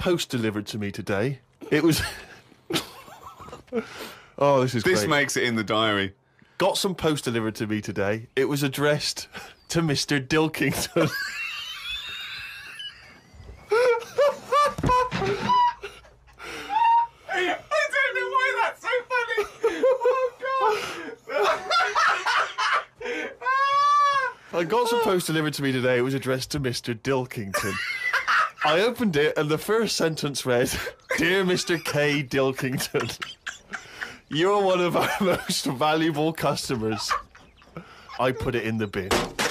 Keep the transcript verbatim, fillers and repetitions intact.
post delivered to me today. It was... Oh, this is This great. makes it in the diary. Got some post delivered to me today. It was addressed to Mr Dilkington. I don't know why that's so funny. Oh, God. I got some post delivered to me today. It was addressed to Mr Dilkington. I opened it and the first sentence read, "Dear Mr K Dilkington, you're one of our most valuable customers." I put it in the bin.